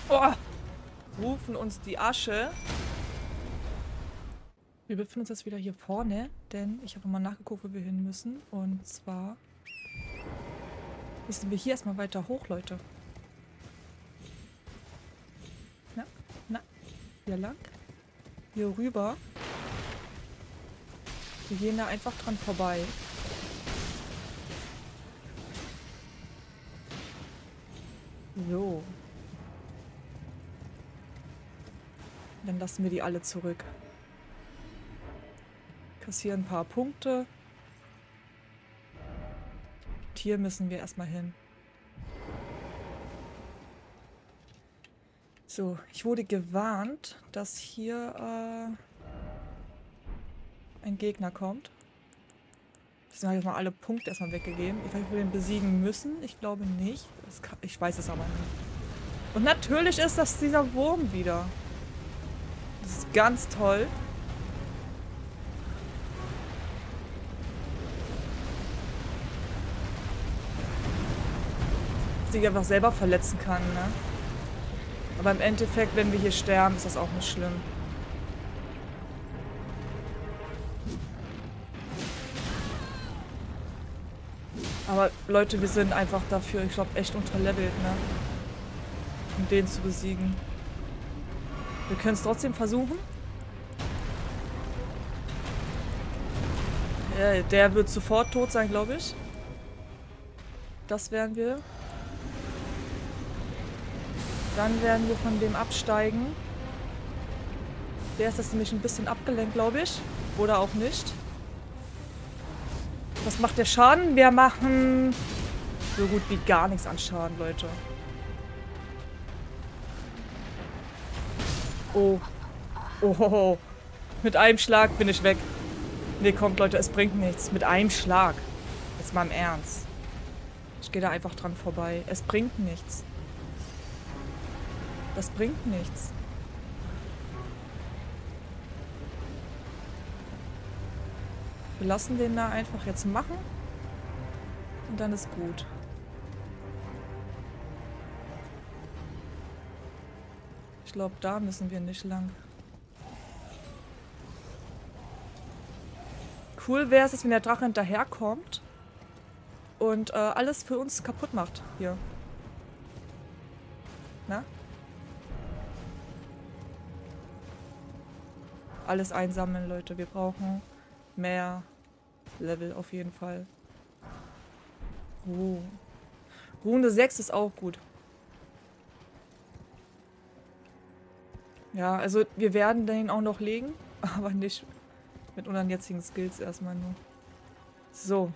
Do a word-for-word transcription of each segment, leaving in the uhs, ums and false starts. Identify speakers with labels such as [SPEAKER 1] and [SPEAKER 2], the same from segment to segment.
[SPEAKER 1] Oh, rufen uns die Asche. Wir befinden uns jetzt wieder hier vorne, denn ich habe mal nachgeguckt, wo wir hin müssen. Und zwar müssen wir hier erstmal weiter hoch, Leute. Na, na, hier lang. Hier rüber. Wir gehen da einfach dran vorbei. So. Dann lassen wir die alle zurück. Kassieren ein paar Punkte. Hier müssen wir erstmal hin. So, ich wurde gewarnt, dass hier äh, ein Gegner kommt. Deswegen habe ich mal alle Punkte erstmal weggegeben. Ich weiß nicht, ob wir den besiegen müssen. Ich glaube nicht. Das kann, ich weiß es aber nicht. Und natürlich ist das dieser Wurm wieder. Das ist ganz toll. Sich einfach selber verletzen kann, ne? Aber im Endeffekt, wenn wir hier sterben, ist das auch nicht schlimm. Aber Leute, wir sind einfach dafür, ich glaube, echt unterlevelt, ne? Um den zu besiegen. Wir können es trotzdem versuchen. Ja, der wird sofort tot sein, glaube ich. Das werden wir. Dann werden wir von dem absteigen. Der ist jetzt nämlich ein bisschen abgelenkt, glaube ich. Oder auch nicht. Was macht der Schaden? Wir machen so gut wie gar nichts an Schaden, Leute. Oh. Oh. Mit einem Schlag bin ich weg. Nee, kommt, Leute, es bringt nichts. Mit einem Schlag. Jetzt mal im Ernst. Ich gehe da einfach dran vorbei. Es bringt nichts. Das bringt nichts. Wir lassen den da einfach jetzt machen. Und dann ist gut. Ich glaube, da müssen wir nicht lang. Cool wäre es, wenn der Drache hinterherkommt und äh, alles für uns kaputt macht hier. Na? Alles einsammeln, Leute. Wir brauchen mehr Level auf jeden Fall. Oh. Rune sechs ist auch gut. Ja, also wir werden den auch noch legen, aber nicht mit unseren jetzigen Skills erstmal nur. So.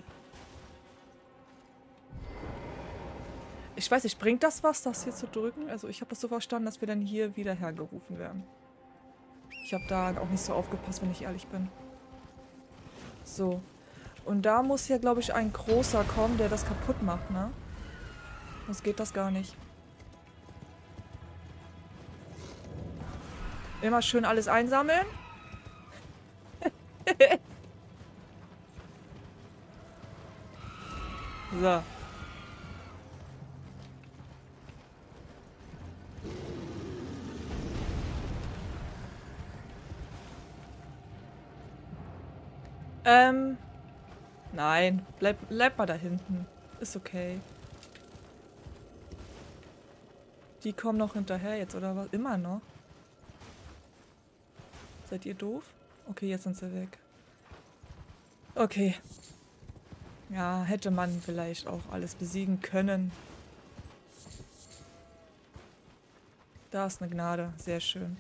[SPEAKER 1] Ich weiß nicht, bringt das was, das hier zu drücken? Also ich habe das so verstanden, dass wir dann hier wieder hergerufen werden. Ich habe da auch nicht so aufgepasst, wenn ich ehrlich bin. So. Und da muss hier, glaube ich, ein großer kommen, der das kaputt macht, ne? Sonst geht das gar nicht. Immer schön alles einsammeln. So. Ähm. Nein. Bleib, bleib mal da hinten. Ist okay. Die kommen noch hinterher jetzt, oder was? Immer noch. Seid ihr doof? Okay, jetzt sind sie weg. Okay. Ja, hätte man vielleicht auch alles besiegen können. Da ist eine Gnade. Sehr schön.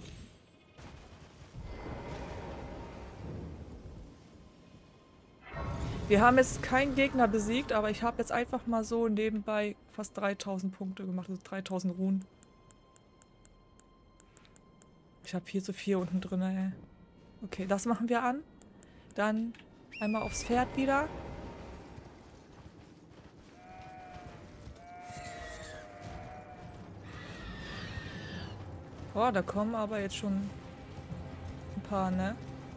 [SPEAKER 1] Wir haben jetzt keinen Gegner besiegt, aber ich habe jetzt einfach mal so nebenbei fast dreitausend Punkte gemacht, also dreitausend Runen. Ich habe viel zu viel unten drin, ey. Okay, das machen wir an. Dann einmal aufs Pferd wieder. Oh, da kommen aber jetzt schon ein paar, ne?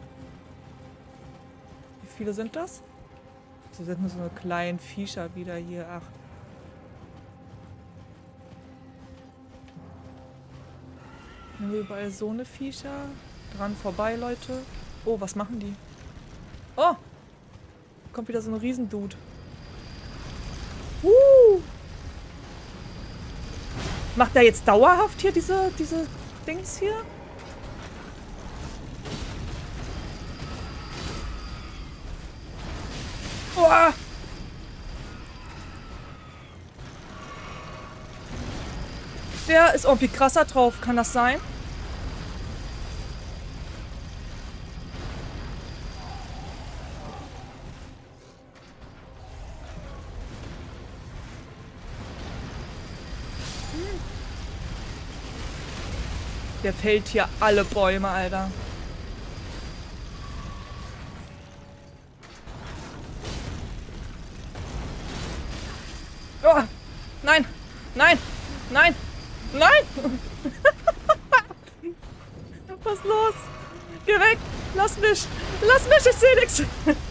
[SPEAKER 1] Wie viele sind das? Das sind nur so eine kleinen Viecher wieder hier. Ach. Haben wir überall so eine Viecher? Dran vorbei, Leute. Oh, was machen die? Oh! Kommt wieder so ein Riesendude. Uh! Macht er jetzt dauerhaft hier diese, diese Dings hier? Oh! Der ist irgendwie krasser drauf. Kann das sein? Der fällt hier alle Bäume, Alter. Oh, nein, nein, nein, nein! Was ist los? Geh weg! Lass mich! Lass mich! Ich sehe nichts!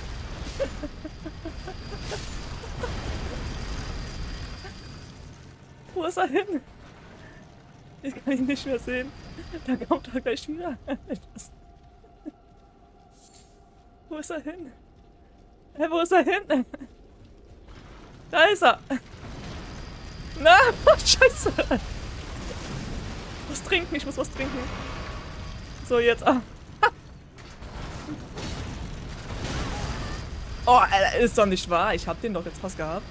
[SPEAKER 1] Wo ist er hin? Ich kann ihn nicht mehr sehen. Da kommt er gleich wieder. Wo ist er hin? Hey, wo ist er hin? Da ist er. Na, oh, Scheiße. Was trinken? Ich muss was trinken. So, jetzt. Ah. Oh, Alter, ist doch nicht wahr. Ich hab den doch jetzt fast gehabt.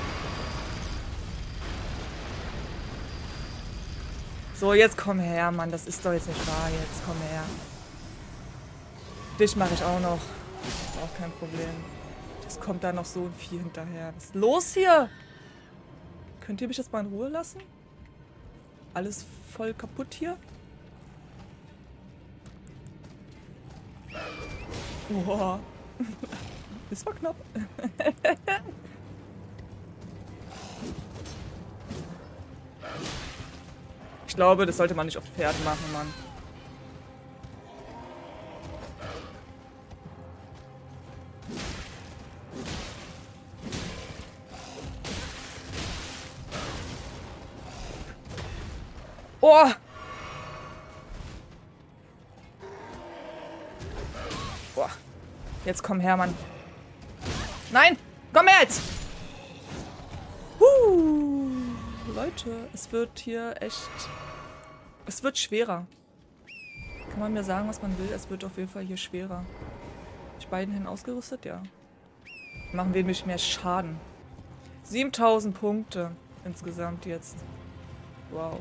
[SPEAKER 1] So, jetzt komm her, Mann. Das ist doch jetzt nicht wahr. Jetzt komm her. Dich mache ich auch noch. Ist auch kein Problem. Das kommt da noch so ein Vieh hinterher. Was ist los hier? Könnt ihr mich jetzt mal in Ruhe lassen? Alles voll kaputt hier? Boah. Das war knapp. Ich glaube, das sollte man nicht auf Pferd machen, Mann. Oh! Boah. Jetzt komm her, Mann. Nein! Komm her jetzt! Huh. Leute, es wird hier echt... Es wird schwerer. Kann man mir sagen, was man will? Es wird auf jeden Fall hier schwerer. Ich beiden hin ausgerüstet? Ja. Machen wir nämlich mehr Schaden. siebentausend Punkte insgesamt jetzt. Wow.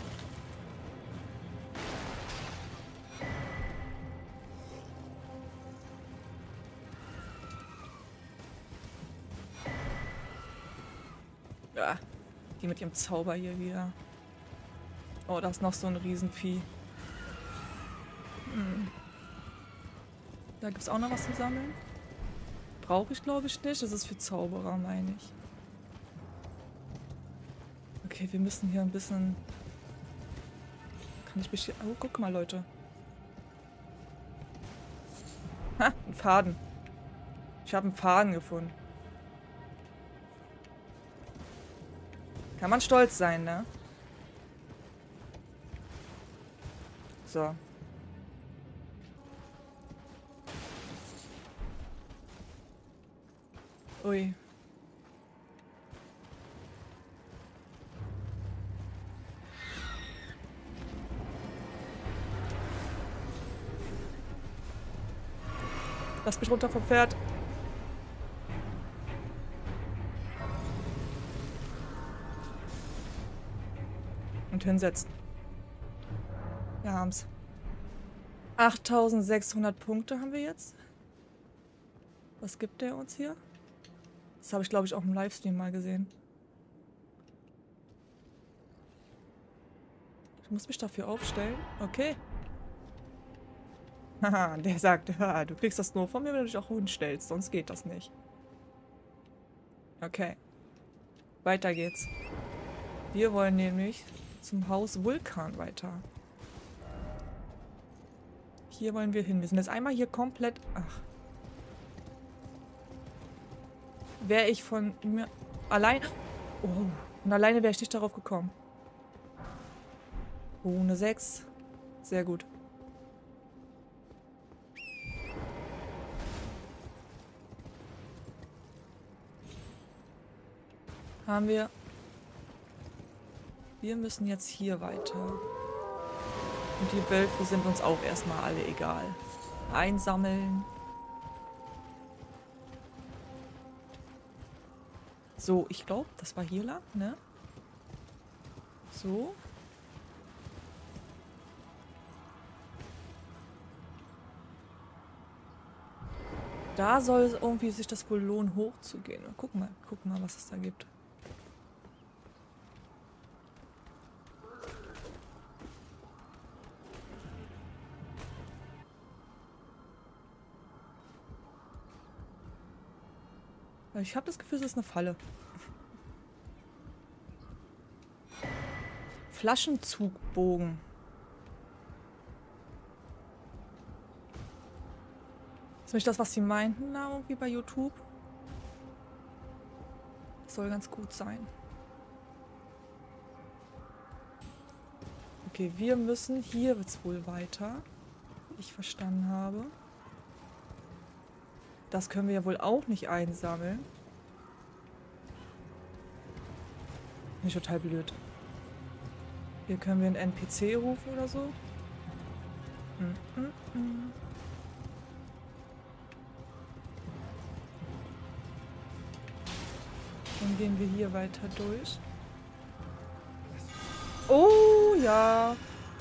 [SPEAKER 1] Ja, die mit ihrem Zauber hier wieder. Oh, da ist noch so ein Riesenvieh. Hm. Da gibt es auch noch was zu sammeln. Brauche ich, glaube ich, nicht. Das ist für Zauberer, meine ich. Okay, wir müssen hier ein bisschen... Kann ich mich hier... Oh, guck mal, Leute. Ha, ein Faden. Ich habe einen Faden gefunden. Kann man stolz sein, ne? So. Ui. Lass mich runter vom Pferd. Und hinsetzen. Wir haben's. achttausendsechshundert Punkte haben wir jetzt. Was gibt der uns hier? Das habe ich, glaube ich, auch im Livestream mal gesehen. Ich muss mich dafür aufstellen. Okay. Haha, der sagt, du kriegst das nur von mir, wenn du dich auch hinstellst. Sonst geht das nicht. Okay. Weiter geht's. Wir wollen nämlich zum Haus Vulkan weiter. Hier wollen wir hin. Wir sind jetzt einmal hier komplett... Ach. Wäre ich von mir... Allein... Oh. Und alleine wäre ich nicht darauf gekommen. Oh, eine sechs. Sehr gut. Haben wir... Wir müssen jetzt hier weiter. Und die Wölfe sind uns auch erstmal alle egal. Einsammeln. So, ich glaube, das war hier lang, ne? So. Da soll es irgendwie sich das wohl lohnen, hochzugehen. Guck mal, guck mal, was es da gibt. Ich habe das Gefühl, es ist eine Falle. Flaschenzugbogen. Ist nicht das, was sie meinten, da irgendwie bei YouTube? Das soll ganz gut sein. Okay, wir müssen... Hier wird es wohl weiter. Wie ich verstanden habe. Das können wir ja wohl auch nicht einsammeln. Nicht total blöd. Hier können wir einen N P C rufen oder so. Mm, mm, mm. Dann gehen wir hier weiter durch. Oh, ja.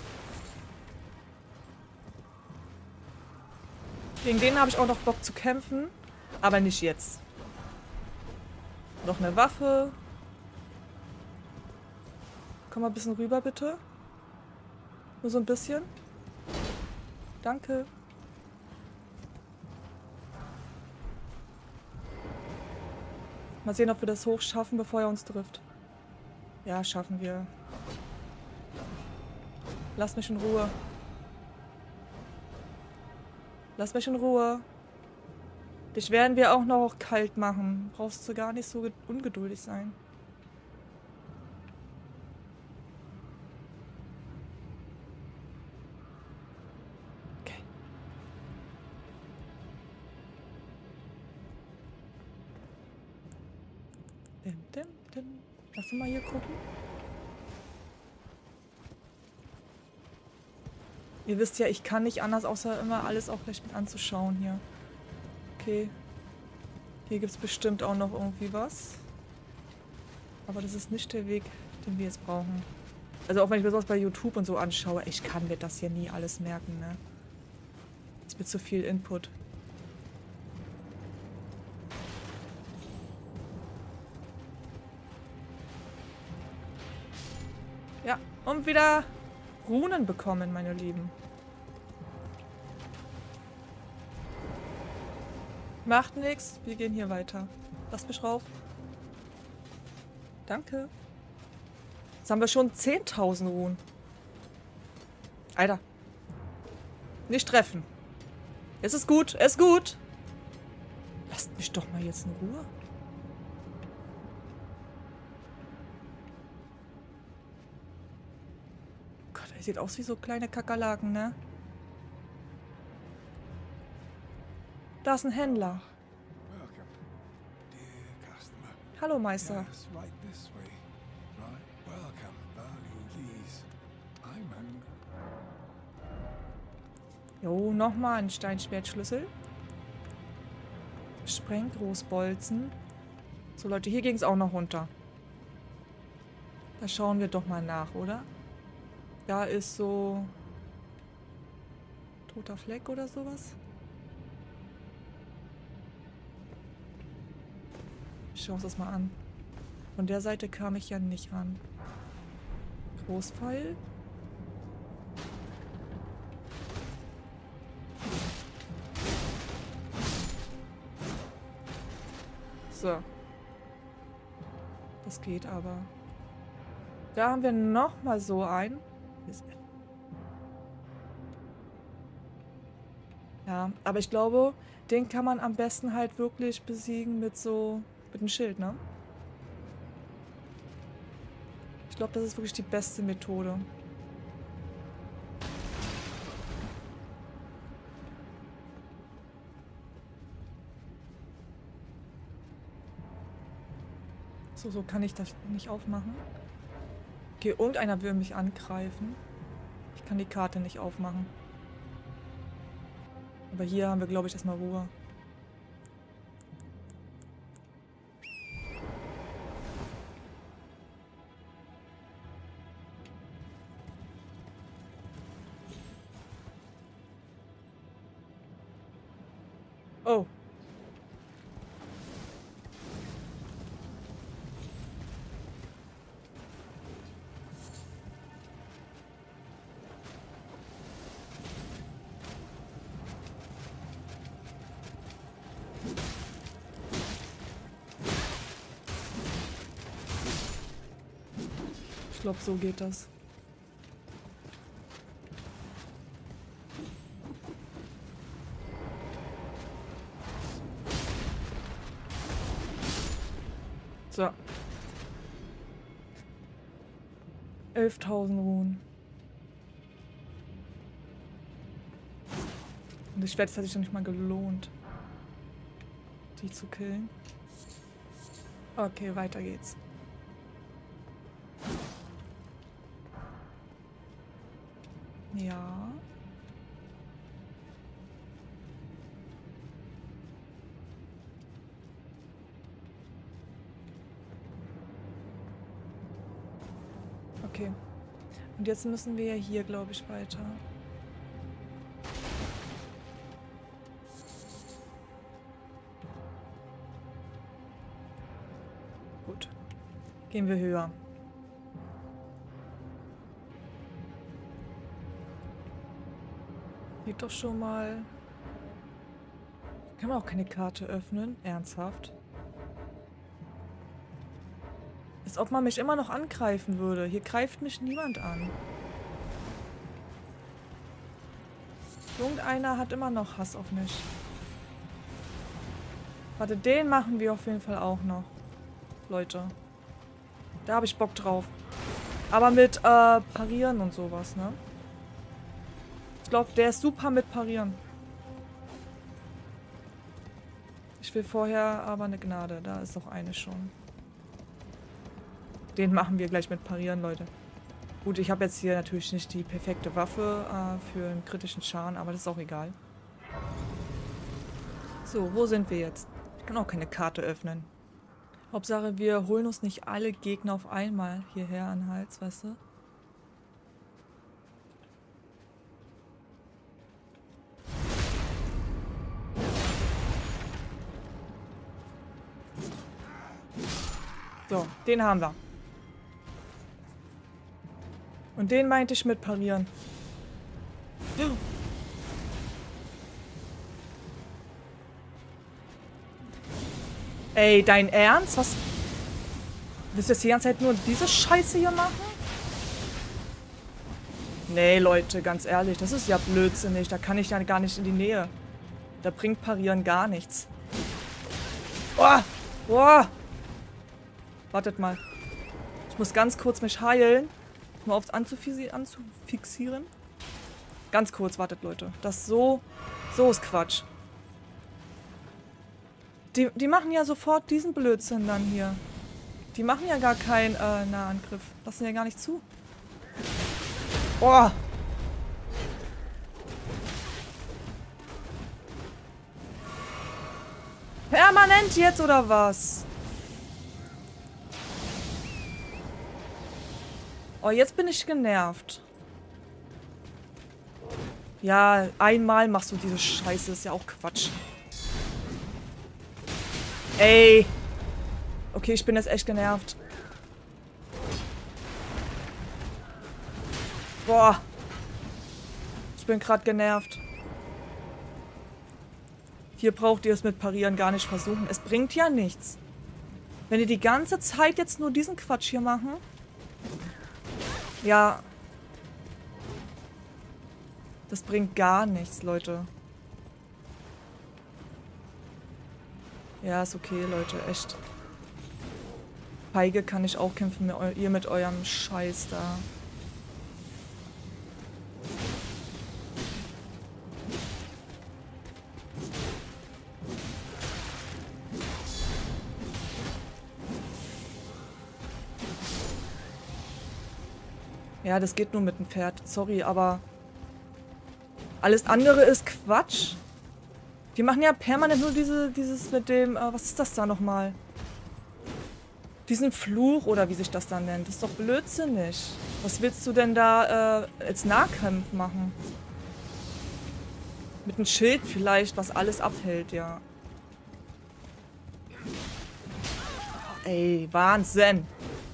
[SPEAKER 1] Gegen den habe ich auch noch Bock zu kämpfen. Aber nicht jetzt. Noch eine Waffe. Komm mal ein bisschen rüber, bitte. Nur so ein bisschen. Danke. Mal sehen, ob wir das hochschaffen, bevor er uns trifft. Ja, schaffen wir. Lass mich in Ruhe. Lass mich in Ruhe. Dich werden wir auch noch kalt machen. Brauchst du gar nicht so ungeduldig sein. Okay. Dim, dim, dim. Lass uns mal hier gucken. Ihr wisst ja, ich kann nicht anders, außer immer alles auch gleich mit anzuschauen hier. Okay. Hier gibt es bestimmt auch noch irgendwie was. Aber das ist nicht der Weg, den wir jetzt brauchen. Also auch wenn ich mir sowas bei YouTube und so anschaue, ich kann mir das hier nie alles merken, ne? Es wird zu viel Input. Ja, und wieder Runen bekommen, meine Lieben. Macht nichts, wir gehen hier weiter. Lasst mich rauf. Danke. Jetzt haben wir schon zehntausend Runen. Alter. Nicht treffen. Es ist gut, es ist gut. Lasst mich doch mal jetzt in Ruhe. Gott, er sieht aus wie so kleine Kakerlaken, ne? Da ist ein Händler. Hallo, Meister. Jo, nochmal ein Steinschwertschlüssel. Sprenggroßbolzen. So, Leute, hier ging es auch noch runter. Da schauen wir doch mal nach, oder? Da ist so... toter Fleck oder sowas. Schauen wir uns das mal an. Von der Seite kam ich ja nicht ran. Großpfeil. So. Das geht aber. Da haben wir noch mal so einen. Ja, aber ich glaube, den kann man am besten halt wirklich besiegen mit so... mit dem Schild, ne? Ich glaube, das ist wirklich die beste Methode. So, so kann ich das nicht aufmachen. Okay, irgendeiner will mich angreifen. Ich kann die Karte nicht aufmachen. Aber hier haben wir, glaube ich, erstmal Ruhe. Oh. Ich glaube, so geht das. So. elftausend Runen. Und das Schwert hat sich noch nicht mal gelohnt, die zu killen. Okay, weiter geht's. Ja. Okay. Und jetzt müssen wir ja hier, glaube ich, weiter. Gut. Gehen wir höher. Geht doch schon mal. Kann man auch keine Karte öffnen? Ernsthaft? Als ob man mich immer noch angreifen würde. Hier greift mich niemand an. Irgendeiner hat immer noch Hass auf mich. Warte, den machen wir auf jeden Fall auch noch. Leute. Da habe ich Bock drauf. Aber mit äh, Parieren und sowas, ne? Ich glaube, der ist super mit Parieren. Ich will vorher aber eine Gnade. Da ist doch eine schon. Den machen wir gleich mit Parieren, Leute. Gut, ich habe jetzt hier natürlich nicht die perfekte Waffe äh, für einen kritischen Schaden, aber das ist auch egal. So, wo sind wir jetzt? Ich kann auch keine Karte öffnen. Hauptsache, wir holen uns nicht alle Gegner auf einmal hierher an den Hals, weißt du? So, den haben wir. Und den meinte ich mit Parieren. Ey, dein Ernst? Was? Willst du jetzt die ganze Zeit nur diese Scheiße hier machen? Nee, Leute, ganz ehrlich, das ist ja blödsinnig. Da kann ich ja gar nicht in die Nähe. Da bringt Parieren gar nichts. Oh! Oh! Wartet mal. Ich muss ganz kurz mich heilen. Mal aufs anzufixieren. Ganz kurz, wartet, Leute. Das so... So ist Quatsch. Die, die machen ja sofort diesen Blödsinn dann hier. Die machen ja gar keinen äh, Nahangriff. Lassen ja gar nicht zu. Oh! Permanent jetzt, oder was? Oh, jetzt bin ich genervt. Ja, einmal machst du diese Scheiße. Ist ja auch Quatsch. Ey. Okay, ich bin jetzt echt genervt. Boah. Ich bin gerade genervt. Hier braucht ihr es mit Parieren gar nicht versuchen. Es bringt ja nichts. Wenn ihr die ganze Zeit jetzt nur diesen Quatsch hier machen... Ja. Das bringt gar nichts, Leute. Ja, ist okay, Leute, echt. Feige kann ich auch kämpfen, mit ihr mit eurem Scheiß da. Ja, das geht nur mit dem Pferd. Sorry, aber alles andere ist Quatsch. Wir machen ja permanent nur diese, dieses mit dem, äh, was ist das da nochmal? Diesen Fluch oder wie sich das dann nennt. Das ist doch blödsinnig. Was willst du denn da äh, als Nahkampf machen? Mit einem Schild vielleicht, was alles abhält, ja. Ey, Wahnsinn.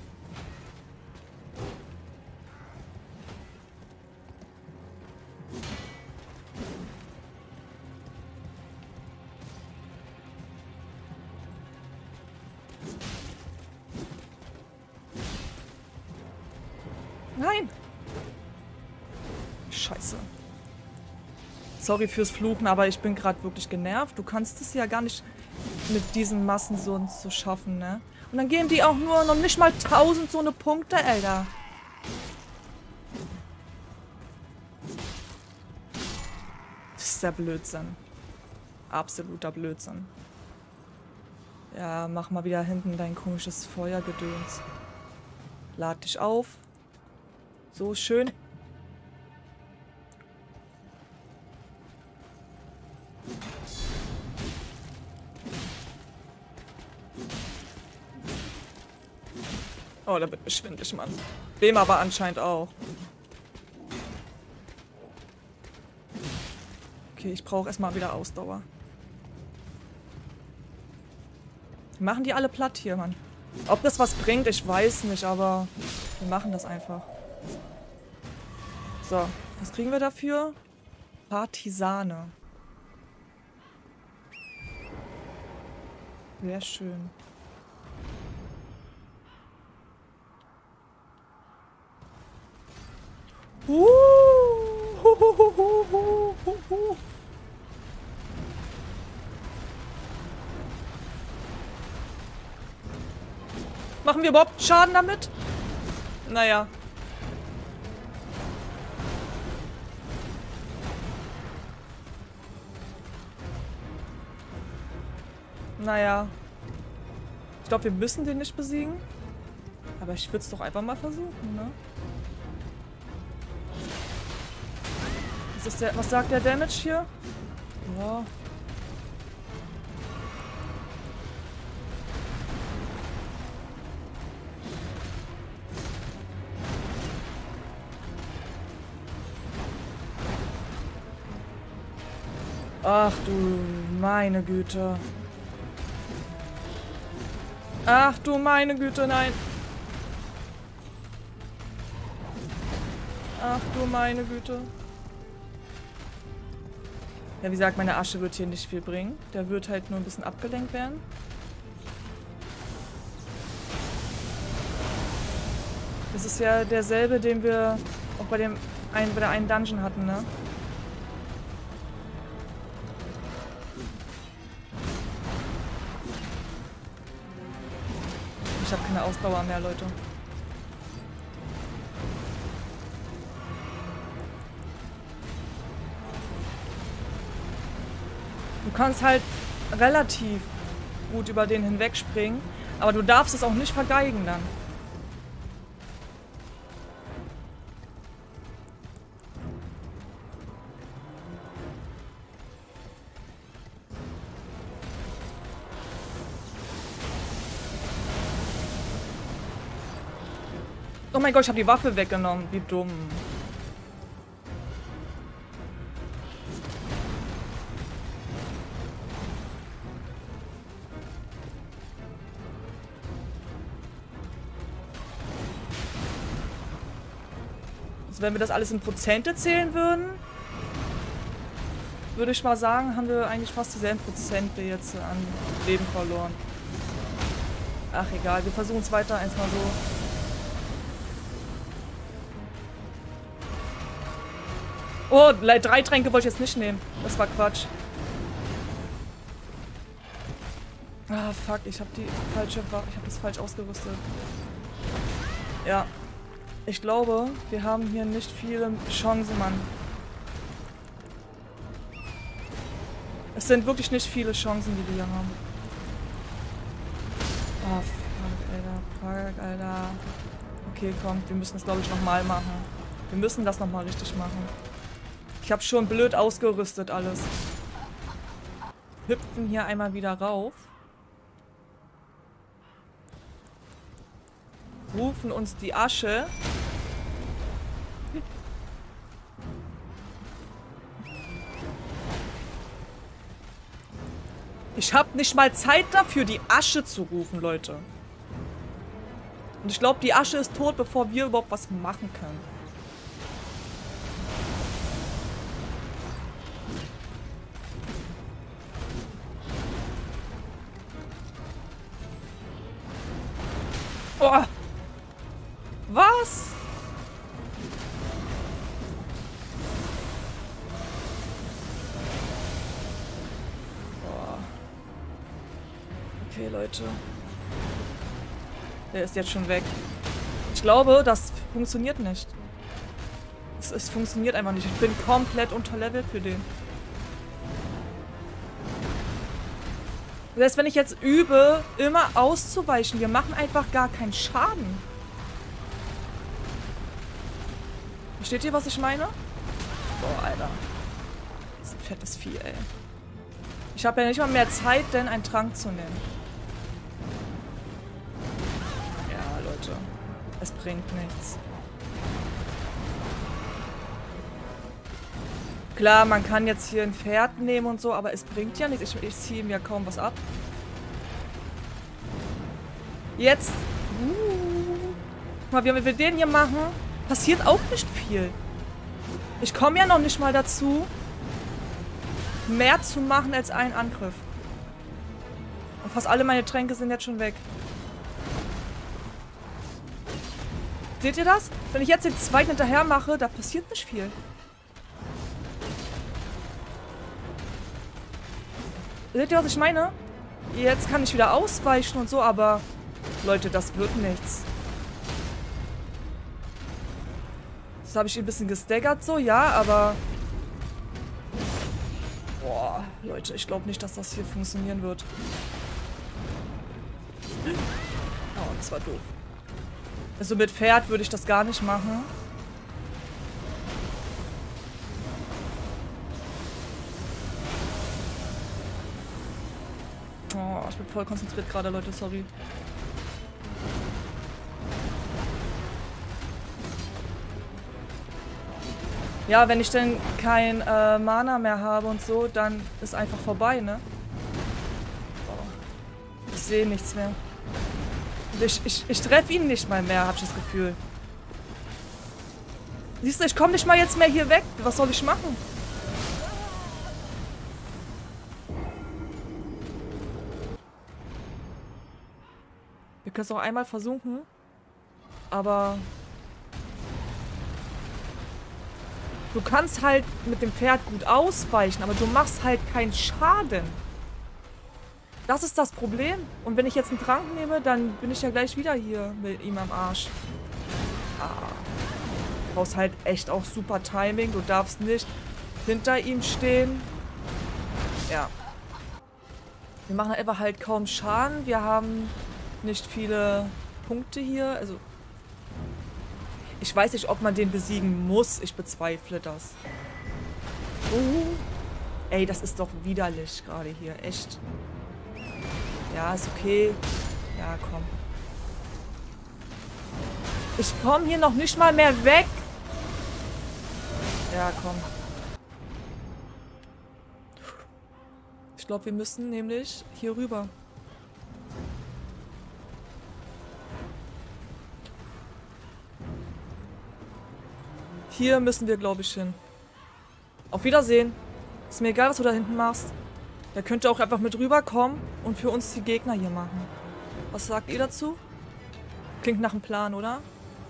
[SPEAKER 1] Nein. Scheiße. Sorry fürs Fluchen, aber ich bin gerade wirklich genervt. Du kannst es ja gar nicht mit diesen Massen so, so schaffen, ne? Und dann geben die auch nur noch nicht mal tausend so eine Punkte, Alter. Das ist der Blödsinn. Absoluter Blödsinn. Ja, mach mal wieder hinten dein komisches Feuergedöns. Lad dich auf. So schön. Oh, da wird mir schwindelig, Mann. Dem aber anscheinend auch. Okay, ich brauche erstmal wieder Ausdauer. Machen die alle platt hier, Mann. Ob das was bringt, ich weiß nicht, aber wir machen das einfach. So, was kriegen wir dafür? Partisane. Sehr schön. Uh, hu, hu, hu, hu, hu, hu. Machen wir überhaupt Schaden damit? Naja. Naja. Ich glaube, wir müssen den nicht besiegen. Aber ich würde es doch einfach mal versuchen, ne? Was, ist der, was sagt der Damage hier? Ja. Ach du meine Güte. Ach du meine Güte, nein. Ach du meine Güte. Ja, wie gesagt, meine Asche wird hier nicht viel bringen. Der wird halt nur ein bisschen abgelenkt werden. Das ist ja derselbe, den wir auch bei dem einen, bei der einen Dungeon hatten, ne? Ich habe keine Ausdauer mehr, Leute. Du kannst halt relativ gut über den hinwegspringen, aber du darfst es auch nicht vergeigen dann. Oh mein Gott, ich habe die Waffe weggenommen. Wie dumm. Also wenn wir das alles in Prozente zählen würden, würde ich mal sagen, haben wir eigentlich fast dieselben Prozente jetzt an Leben verloren. Ach egal, wir versuchen es weiter, eins mal so. Oh, drei Tränke wollte ich jetzt nicht nehmen. Das war Quatsch. Ah, fuck, ich habe die falsche Waffe. Ich habe das falsch ausgerüstet. Ja. Ich glaube, wir haben hier nicht viele Chancen, Mann. Es sind wirklich nicht viele Chancen, die wir hier haben. Oh, fuck, Alter. Fuck, Alter. Okay, komm, wir müssen das, glaube ich, nochmal machen. Wir müssen das nochmal richtig machen. Ich habe schon blöd ausgerüstet alles. Hüpfen hier einmal wieder rauf. Rufen uns die Asche. Ich habe nicht mal Zeit dafür, die Asche zu rufen, Leute. Und ich glaube, die Asche ist tot, bevor wir überhaupt was machen können. Oh! Was? Oh. Okay, Leute. Der ist jetzt schon weg. Ich glaube, das funktioniert nicht. Es, es funktioniert einfach nicht. Ich bin komplett unterlevelt für den. Selbst wenn ich jetzt übe, immer auszuweichen, wir machen einfach gar keinen Schaden. Versteht ihr, was ich meine? Boah, Alter. Das ist ein fettes Vieh, ey. Ich habe ja nicht mal mehr Zeit, denn einen Trank zu nehmen. Ja, Leute. Es bringt nichts. Klar, man kann jetzt hier ein Pferd nehmen und so, aber es bringt ja nichts. Ich, ich ziehe ihm ja kaum was ab. Jetzt. Uh, mal, wie wir den hier machen, passiert auch nicht viel. Ich komme ja noch nicht mal dazu, mehr zu machen als einen Angriff. Und fast alle meine Tränke sind jetzt schon weg. Seht ihr das? Wenn ich jetzt den zweiten hinterher mache, da passiert nicht viel. Seht ihr, was ich meine? Jetzt kann ich wieder ausweichen und so, aber Leute, das wird nichts. Das habe ich ein bisschen gestaggert so, ja, aber boah, Leute, ich glaube nicht, dass das hier funktionieren wird. Oh, das war doof. Also mit Pferd würde ich das gar nicht machen. Oh, ich bin voll konzentriert gerade, Leute, sorry. Ja, wenn ich denn kein äh, Mana mehr habe und so, dann ist einfach vorbei, ne? Oh, ich sehe nichts mehr. Ich, ich, ich treffe ihn nicht mal mehr, habe ich das Gefühl. Siehst du, ich komme nicht mal jetzt mehr hier weg. Was soll ich machen? Wir können es noch einmal versuchen. Aber du kannst halt mit dem Pferd gut ausweichen, aber du machst halt keinen Schaden. Das ist das Problem. Und wenn ich jetzt einen Trank nehme, dann bin ich ja gleich wieder hier mit ihm am Arsch. Ah. Du brauchst halt echt auch super Timing. Du darfst nicht hinter ihm stehen. Ja. Wir machen einfach halt kaum Schaden. Wir haben nicht viele Punkte hier. Also ich weiß nicht, ob man den besiegen muss. Ich bezweifle das. Uh. Ey, das ist doch widerlich gerade hier. Echt. Ja, ist okay. Ja, komm. Ich komme hier noch nicht mal mehr weg. Ja, komm. Ich glaube, wir müssen nämlich hier rüber. Hier müssen wir, glaube ich, hin. Auf Wiedersehen. Ist mir egal, was du da hinten machst. Der könnte auch einfach mit rüberkommen und für uns die Gegner hier machen. Was sagt ihr dazu? Klingt nach einem Plan, oder?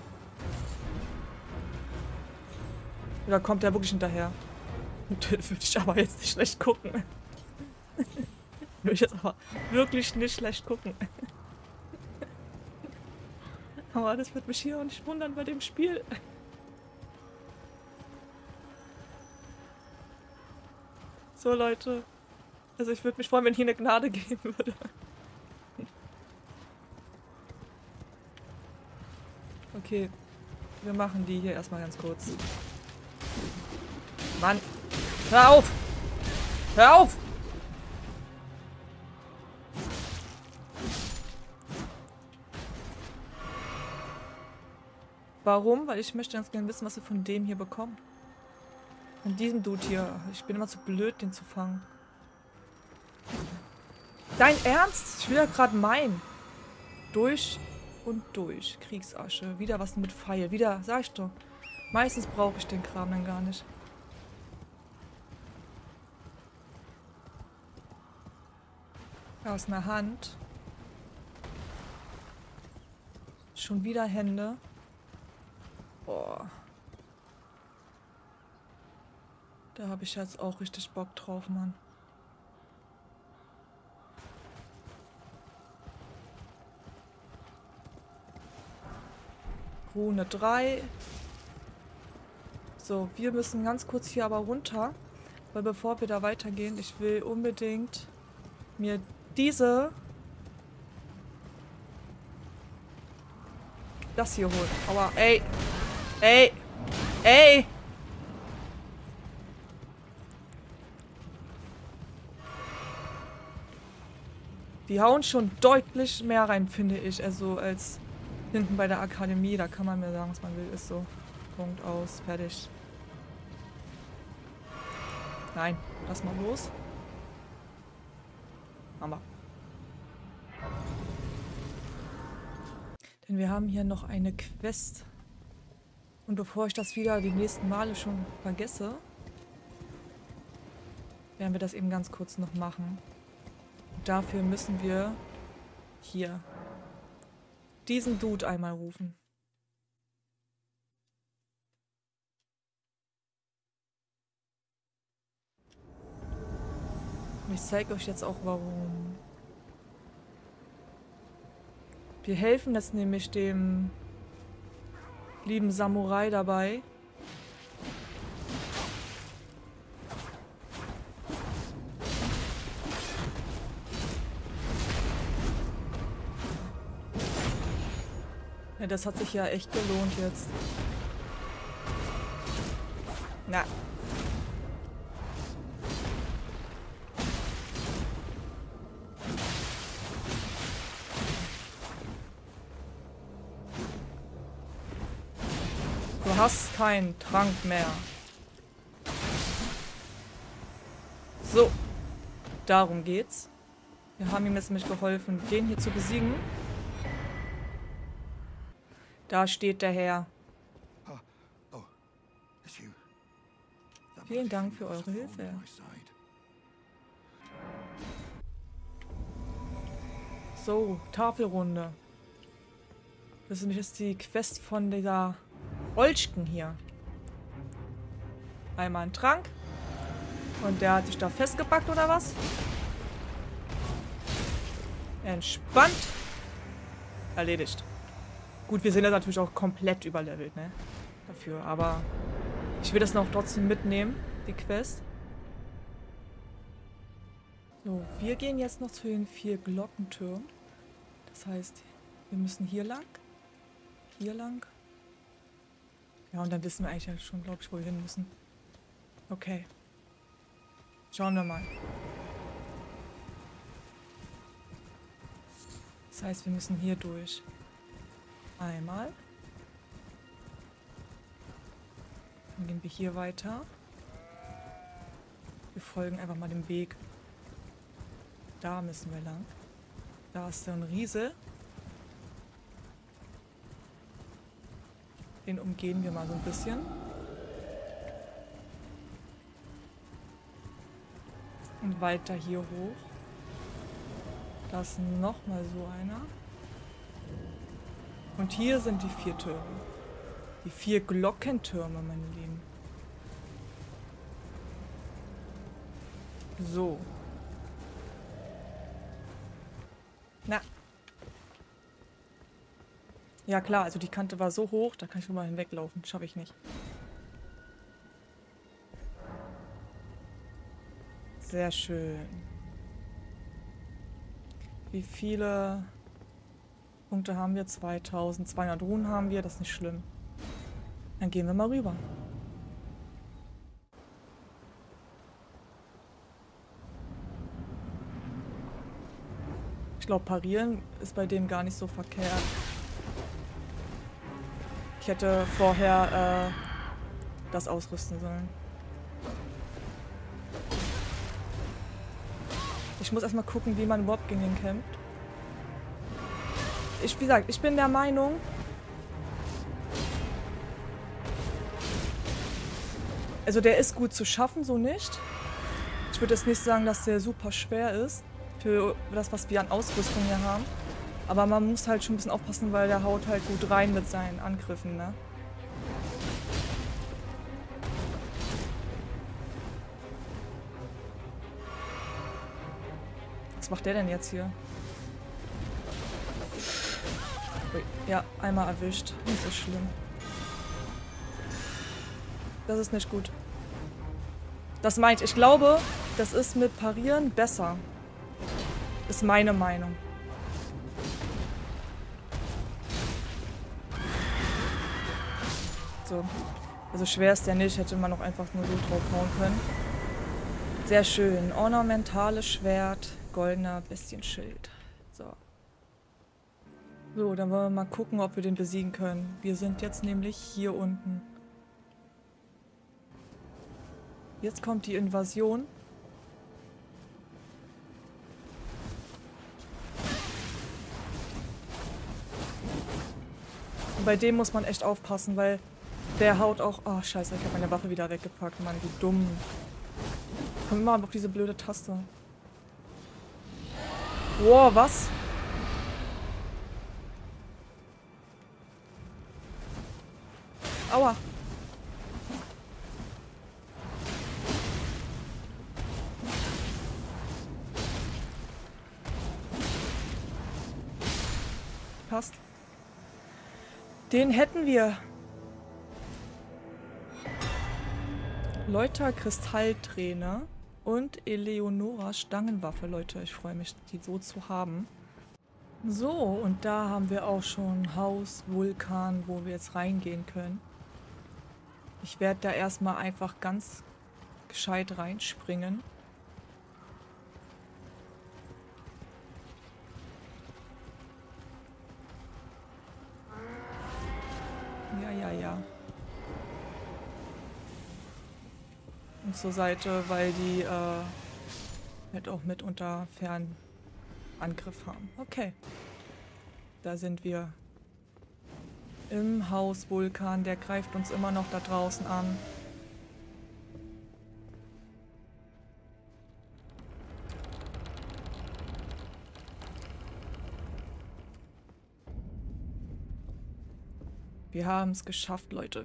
[SPEAKER 1] Oder kommt der wirklich hinterher? Würde ich aber jetzt nicht schlecht gucken. Würde ich jetzt aber wirklich nicht schlecht gucken. Aber das wird mich hier auch nicht wundern bei dem Spiel. So, Leute. Also ich würde mich freuen, wenn hier eine Gnade geben würde. Okay. Okay. Wir machen die hier erstmal ganz kurz. Mann. Hör auf! Hör auf! Warum? Weil ich möchte ganz gerne wissen, was wir von dem hier bekommen. Von diesem Dude hier. Ich bin immer zu blöd, den zu fangen. Dein Ernst? Ich will ja gerade meinen. Durch und durch. Kriegsasche. Wieder was mit Pfeil. Wieder, sag ich doch. Meistens brauche ich den Kram dann gar nicht. Aus einer Hand. Schon wieder Hände. Boah. Da habe ich jetzt auch richtig Bock drauf, Mann. Rune drei. So, wir müssen ganz kurz hier aber runter. Weil bevor wir da weitergehen, ich will unbedingt mir diese... das hier holen. Aua, ey. Ey. Ey. Die hauen schon deutlich mehr rein, finde ich. Also als hinten bei der Akademie. Da kann man mir sagen, was man will. Ist so. Punkt, aus. Fertig. Nein. Lass mal los. Hammer. Denn wir haben hier noch eine Quest. Und bevor ich das wieder die nächsten Male schon vergesse, werden wir das eben ganz kurz noch machen. Und dafür müssen wir hier diesen Dude einmal rufen. Und ich zeige euch jetzt auch warum. Wir helfen jetzt nämlich dem lieben Samurai dabei. Ja, das hat sich ja echt gelohnt jetzt. Na. Du hast keinen Trank mehr. So. Darum geht's. Wir haben ihm jetzt nämlich geholfen, den hier zu besiegen. Da steht der Herr. Vielen Dank für eure Hilfe. So, Tafelrunde. Das ist nämlich jetzt die Quest von dieser Olschken hier. Einmal ein Trank. Und der hat sich da festgepackt, oder was? Entspannt. Erledigt. Gut, wir sind ja natürlich auch komplett überlevelt, ne? Dafür, aber ich will das noch trotzdem mitnehmen, die Quest. So, wir gehen jetzt noch zu den vier Glockentürmen. Das heißt, wir müssen hier lang. Hier lang. Ja, und dann wissen wir eigentlich ja schon, glaube ich, wo wir hin müssen. Okay. Schauen wir mal. Das heißt, wir müssen hier durch. Einmal. Dann gehen wir hier weiter. Wir folgen einfach mal dem Weg. Da müssen wir lang. Da ist so ein Riese. Den umgehen wir mal so ein bisschen. Und weiter hier hoch. Da ist nochmal so einer. Und hier sind die vier Türme. Die vier Glockentürme, meine Lieben. So. Na. Ja klar, also die Kante war so hoch, da kann ich nur mal hinweglaufen. Schaffe ich nicht. Sehr schön. Wie viele Punkte haben wir, zweitausendzweihundert Runen haben wir, das ist nicht schlimm. Dann gehen wir mal rüber. Ich glaube, parieren ist bei dem gar nicht so verkehrt. Ich hätte vorher äh, das ausrüsten sollen. Ich muss erstmal gucken, wie man überhaupt gegen ihn kämpft. Ich, wie gesagt, ich bin der Meinung, also der ist gut zu schaffen, so nicht. Ich würde jetzt nicht sagen, dass der super schwer ist, für das, was wir an Ausrüstung hier haben. Aber man muss halt schon ein bisschen aufpassen, weil der haut halt gut rein mit seinen Angriffen, ne? Was macht der denn jetzt hier? Ui, ja, einmal erwischt. Nicht so schlimm. Das ist nicht gut. Das meint, ich glaube, das ist mit Parieren besser. Ist meine Meinung. So. Also schwer ist der nicht, hätte man auch einfach nur so draufhauen können. Sehr schön. Ornamentales Schwert, goldener Bestienschild. So. So, dann wollen wir mal gucken, ob wir den besiegen können. Wir sind jetzt nämlich hier unten. Jetzt kommt die Invasion. Und bei dem muss man echt aufpassen, weil der haut auch... Oh, scheiße, ich habe meine Waffe wieder weggepackt. Mann, wie dumm. Komm mal auf diese blöde Taste. Wow, was? Aua. Passt. Den hätten wir. Leuter Kristallträne und Eleonora Stangenwaffe, Leute. Ich freue mich, die so zu haben. So, und da haben wir auch schon Haus Vulkan, wo wir jetzt reingehen können. Ich werde da erstmal einfach ganz gescheit reinspringen. Ja, ja, ja. Und zur Seite, weil die äh, halt auch mit unter Fernangriff haben. Okay. Da sind wir. Im Haus Vulkan. Der greift uns immer noch da draußen an. Wir haben es geschafft, Leute.